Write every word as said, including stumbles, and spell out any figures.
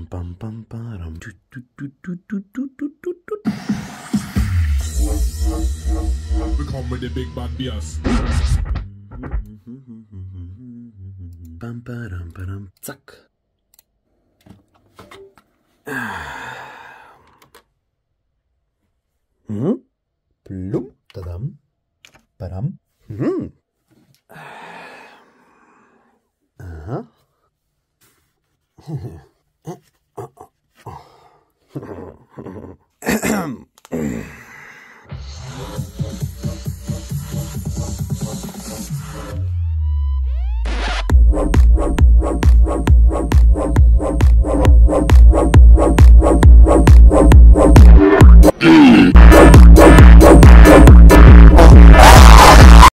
bam, bam, baram. Du, du, du, du, du, du, du, du, du. Willkommen mit den Big Bad Biers. Bam, badam, badam, zack. Mhm. Plum, dadam, badam. Mhm. Aha.